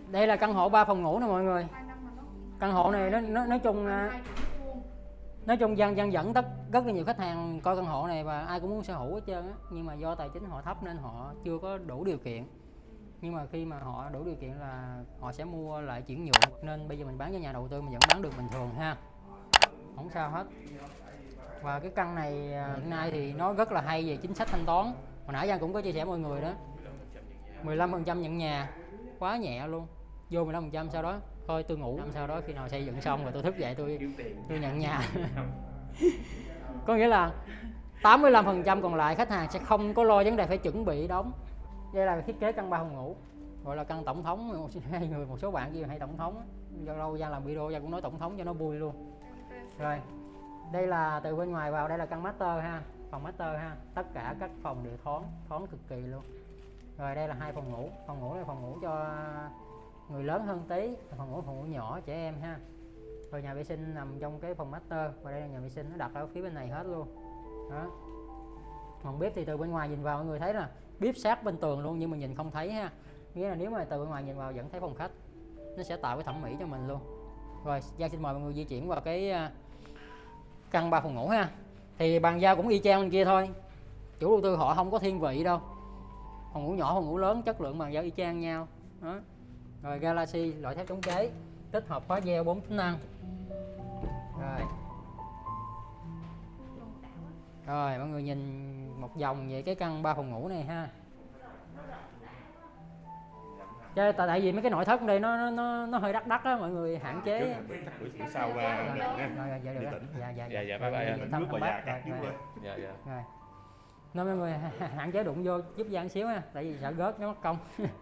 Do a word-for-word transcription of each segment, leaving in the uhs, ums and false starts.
Đây là căn hộ ba phòng ngủ nè mọi người. Căn hộ này nó, nó nói chung nói chung dân dân dẫn tất rất là nhiều khách hàng coi căn hộ này và ai cũng muốn sở hữu hết trơn á, nhưng mà do tài chính họ thấp nên họ chưa có đủ điều kiện. Nhưng mà khi mà họ đủ điều kiện là họ sẽ mua lại chuyển nhượng, nên bây giờ mình bán cho nhà đầu tư mình vẫn bán được bình thường ha, không sao hết. Và cái căn này hiện nay thì nó rất là hay về chính sách thanh toán, hồi nãy Giang cũng có chia sẻ mọi người đó, mười lăm phần trăm nhận nhà, quá nhẹ luôn, vô mười lăm phần trăm sau đó thôi tôi ngủ, sau đó khi nào xây dựng xong rồi tôi thức dậy tôi tôi nhận nhà. Có nghĩa là tám mươi lăm phần trăm còn lại khách hàng sẽ không có lo vấn đề phải chuẩn bị đóng. Đây là thiết kế căn ba phòng ngủ, gọi là căn tổng thống. Hai người một số bạn kia hay tổng thống, do lâu Giang làm video Giang cũng nói tổng thống cho nó vui luôn. Rồi đây là từ bên ngoài vào, đây là căn master ha, phòng master ha, tất cả các phòng đều thoáng thoáng cực kỳ luôn. Rồi đây là hai phòng ngủ, phòng ngủ là phòng ngủ cho người lớn hơn tí, phòng ngủ phòng ngủ nhỏ trẻ em ha. Rồi nhà vệ sinh nằm trong cái phòng master, và đây là nhà vệ sinh nó đặt ở phía bên này hết luôn đó. Phòng bếp thì từ bên ngoài nhìn vào mọi người thấy là bếp sát bên tường luôn, nhưng mà nhìn không thấy ha, nghĩa là nếu mà từ bên ngoài nhìn vào vẫn thấy phòng khách, nó sẽ tạo cái thẩm mỹ cho mình luôn. Rồi Giang xin mời mọi người di chuyển vào cái căn ba phòng ngủ ha. Thì bàn giao cũng y chang bên kia thôi, chủ đầu tư họ không có thiên vị đâu, phòng ngủ nhỏ phòng ngủ lớn chất lượng bàn giao y chang nhau đó. Rồi Galaxy loại thép chống cháy, tích hợp khóa gieo bốn tính năng. Rồi rồi mọi người nhìn một vòng về cái căn ba phòng ngủ này ha. Tại, tại vì mấy cái nội thất đây nó nó nó hơi đắt đắt á, mọi người hạn chế. Sau và rồi dạ được rồi. Dạ dạ dạ dạ bye bye. Nước và dạ cắt dạ dạ. Rồi. Nên mọi người hạn chế đụng vô giúp Giang xíu ha, tại vì sợ gớt nó mất công.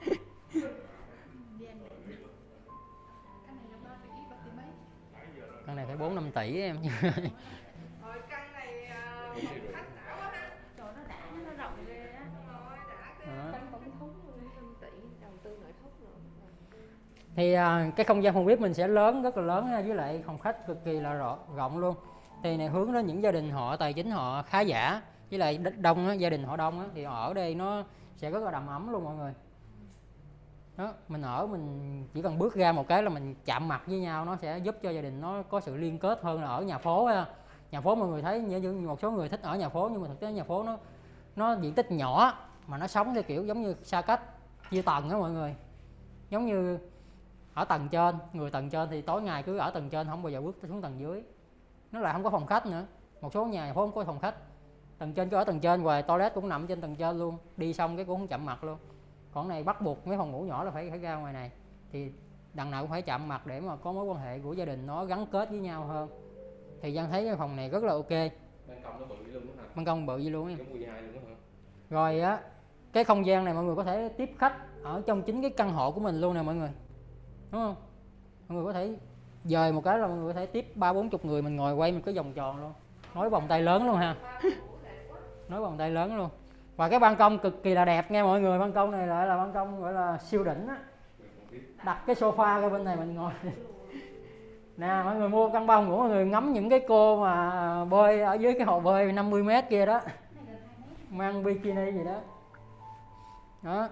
Căn này phải bốn năm tỷ em. Rồi căn này khách đã quá ha. Trời nó đã, nó rộng ghê á. Rồi đã. Căn tổng thống năm tỷ đầu tư nội thất nữa. Thì à, cái không gian phòng bếp mình sẽ lớn, rất là lớn ha, với lại phòng khách cực kỳ là rõ, rộng luôn. Thì này hướng đến những gia đình họ tài chính họ khá giả, với lại đông á, gia đình họ đông á, thì họ ở đây nó sẽ rất là đầm ấm luôn mọi người. Đó, mình ở mình chỉ cần bước ra một cái là mình chạm mặt với nhau, nó sẽ giúp cho gia đình nó có sự liên kết hơn là ở nhà phố ha. Nhà phố mọi người thấy như một số người thích ở nhà phố, nhưng mà thực tế nhà phố nó nó diện tích nhỏ mà nó sống theo kiểu giống như xa cách, chia tầng đó mọi người. Giống như ở tầng trên, người tầng trên thì tối ngày cứ ở tầng trên không bao giờ bước xuống tầng dưới. Nó lại không có phòng khách nữa. Một số nhà phố không có phòng khách. Tầng trên cứ ở tầng trên, và toilet cũng nằm trên tầng trên luôn, đi xong cái cũng không chạm mặt luôn. Còn này bắt buộc mấy phòng ngủ nhỏ là phải phải ra ngoài này, thì đằng nào cũng phải chạm mặt để mà có mối quan hệ của gia đình nó gắn kết với nhau hơn. Thì Giang thấy cái phòng này rất là ok. Ban công nó bự luôn đó hả? Ban công bự gì luôn em. Giống mười hai luôn đó hả? Rồi á, cái không gian này mọi người có thể tiếp khách ở trong chính cái căn hộ của mình luôn nè mọi người, đúng không? Mọi người có thể dời một cái là mọi người có thể tiếp ba bốn chục người, mình ngồi quay mình cái vòng tròn luôn, nối vòng tay lớn luôn ha. Nối vòng tay lớn luôn. Và cái ban công cực kỳ là đẹp nha mọi người. Ban công này lại là ban công gọi là siêu đỉnh á. Đặt cái sofa ra bên này mình ngồi. Nè mọi người mua căn ba phòng ngủ, mọi người ngắm những cái cô mà bơi ở dưới cái hồ bơi năm mươi mét kia đó, mang bikini gì đó. Đó.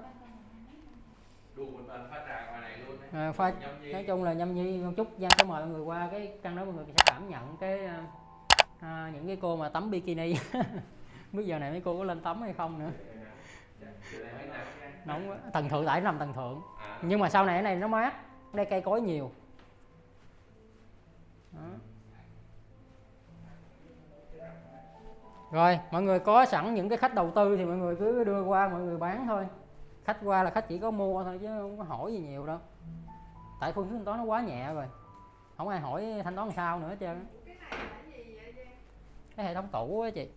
À, pha, nói chung là nhâm nhi một chút. Giang sẽ mời mọi người qua cái căn đó, mọi người sẽ cảm nhận cái à, những cái cô mà tắm bikini. Bây giờ này mấy cô có lên tắm hay không nữa. Nóng quá. Tầng thượng tại nó nằm tầng thượng, nhưng mà sau này cái này nó mát, đây cây cối nhiều đó. Rồi mọi người có sẵn những cái khách đầu tư thì mọi người cứ đưa qua mọi người bán thôi. Khách qua là khách chỉ có mua thôi chứ không có hỏi gì nhiều đâu, tại phương thức thanh toán nó quá nhẹ rồi, không ai hỏi thanh toán làm sao nữa hết trơn. Cái hệ thống tủ á chị,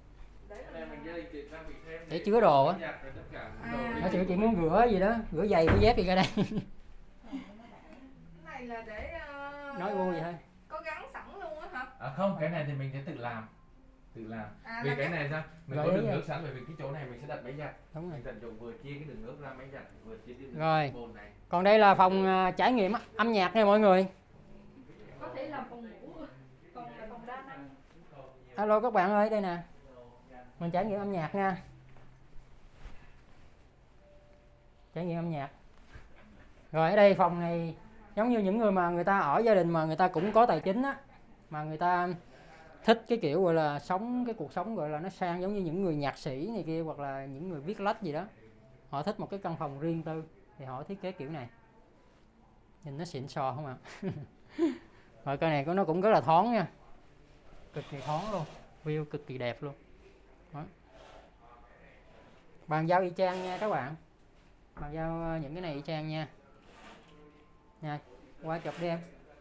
để chứa đồ á. Nói chị chị muốn rửa gì đó, rửa giày rửa dép gì ra đây. Cái này là để uh, nói vui vậy thôi. Có gắn sẵn luôn á hả? À không, cái này thì mình sẽ tự làm. Tự làm. À, vì cái, cái này sao? Mình có đường nước sẵn, bởi vì cái chỗ này mình sẽ đặt máy giặt. Đúng rồi. Mình tận dụng vừa chia cái đường nước ra máy giặt, vừa chia cái đường rồi. Bồn này. Còn đây là phòng uh, trải nghiệm âm nhạc nha mọi người. Có thể làm phòng ngủ, còn là phòng đa năng. Alo các bạn ơi, đây nè. Mình trải nghiệm âm nhạc nha. Trải nghiệm âm nhạc. Rồi ở đây phòng này giống như những người mà người ta ở gia đình mà người ta cũng có tài chính á, mà người ta thích cái kiểu gọi là sống cái cuộc sống gọi là nó sang, giống như những người nhạc sĩ này kia hoặc là những người viết lách gì đó, họ thích một cái căn phòng riêng tư thì họ thiết kế kiểu này, nhìn nó xịn sò không ạ? À? Rồi cái này của nó cũng rất là thoáng nha, cực kỳ thoáng luôn, view cực kỳ đẹp luôn. Đó. Bàn giao y chang nha các bạn, bàn giao những cái này y chang nha. Nha, qua chụp đi em.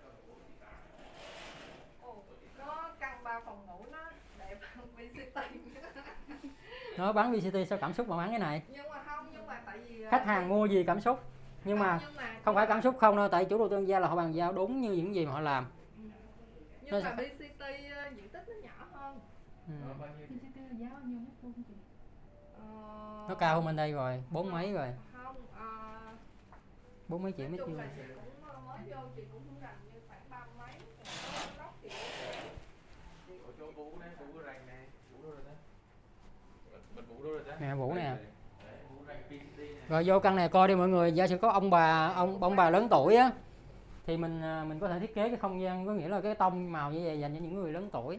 Ồ, nó căn ba phòng ngủ nó đẹp hơn vê xê tê. Nó bán vê xê tê sao cảm xúc mà bán cái này? Nhưng mà không, nhưng mà tại vì Khách hàng mua gì cảm xúc, nhưng mà, nhưng mà không phải cảm xúc không đâu, tại chủ đầu tư gia là họ bàn giao đúng như những gì mà họ làm. Nhưng Nó mà sẽ- vê xê tê diện tích nó nhỏ hơn. Ừ. Bao nhiêu? vê xê tê là giá bao nhiêu mét vuông chị? Ờ, Nó cao hơn bên đây rồi, bốn mấy rồi, không, ờ, bốn mấy triệu nói mét chung vuông. là chị cũng ờ, mới vô, chị cũng không rành như khoảng ba mấy. Còn lóc thì Ở chỗ Vũ đấy, Vũ rành này, Vũ đâu rồi đó. Mình Vũ đâu rồi đó. Nè Vũ nè. Đấy, Vũ rành pê xê tê này. Rồi vô căn này coi đi mọi người, giả sử có ông bà ông ông bà lớn tuổi á thì mình à, mình có thể thiết kế cái không gian, có nghĩa là cái tông màu như vậy dành cho những người lớn tuổi.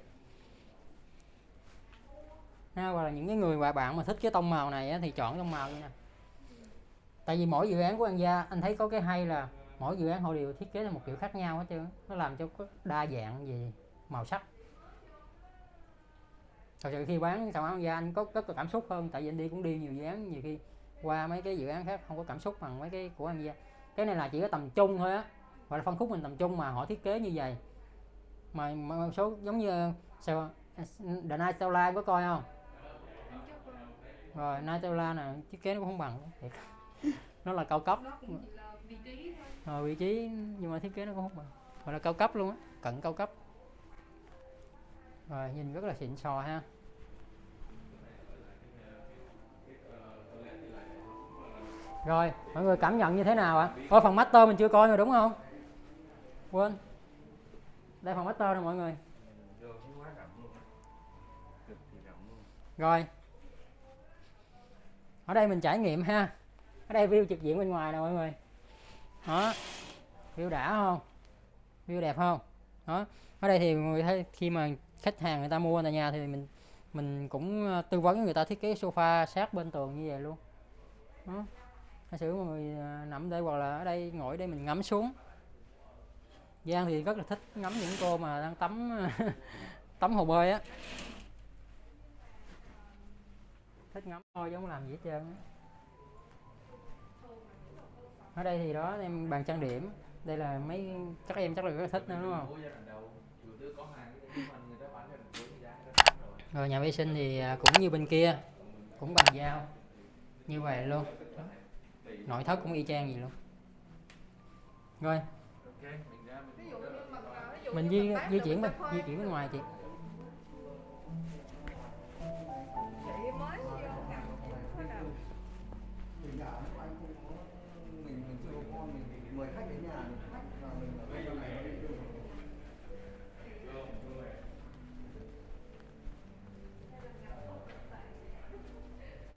Ha, hoặc là những cái người mà bạn mà thích cái tông màu này á, thì chọn tông màu như nè. Tại vì mỗi dự án của An Gia anh thấy có cái hay là mỗi dự án họ đều thiết kế theo một kiểu khác nhau hết trơn, nó làm cho có đa dạng về màu sắc. Thật sự khi bán sản phẩm An Gia anh có rất là cảm xúc hơn, tại vì anh đi cũng đi nhiều dự án, nhiều khi qua mấy cái dự án khác không có cảm xúc bằng mấy cái của An Gia. Cái này là chỉ có tầm trung thôi á, gọi là phân khúc mình tầm trung mà họ thiết kế như vậy. Mà, mà một số giống như sao The Night Stella anh có coi không? Rồi Nutella nè, thiết kế nó cũng không bằng thiệt. Nó là cao cấp. nó cũng chỉ là vị trí thôi. Rồi vị trí nhưng mà thiết kế nó cũng không bằng. Gọi là cao cấp luôn á, cận cao cấp. Rồi nhìn rất là xịn sò ha. Rồi, mọi người cảm nhận như thế nào ạ? Ôi phần master mình chưa coi rồi đúng không? Quên. Đây phần master rồi mọi người. Rồi. Ở đây mình trải nghiệm ha. Ở đây view trực diện bên ngoài nè mọi người. Đó. View đã không? View đẹp không? Đó. Ở đây thì mọi người thấy khi mà khách hàng người ta mua tại nhà thì mình mình cũng tư vấn người ta thiết kế sofa sát bên tường như vậy luôn. Đó. Giả sử mọi người nằm đây hoặc là ở đây ngồi đây mình ngắm xuống. Giang thì rất là thích ngắm những cô mà đang tắm tắm hồ bơi á. Thích ngắm thôi chứ không làm gì hết trơn á. Ở đây thì đó em bàn trang điểm, đây là mấy chắc em chắc là rất thích nữa đúng không? Rồi nhà vệ sinh thì cũng như bên kia, cũng bàn giao như vậy luôn, nội thất cũng y chang gì luôn. Rồi Ví dụ như mình, ờ, ví dụ mình như di mình bán di được chuyển cà bên phê, di chuyển bên ngoài chị. chị mới vô gặp chị có đầu. Mình nhà lúc anh không có mình mình chưa có con, mình mời khách đến nhà, khách và mình ở trong này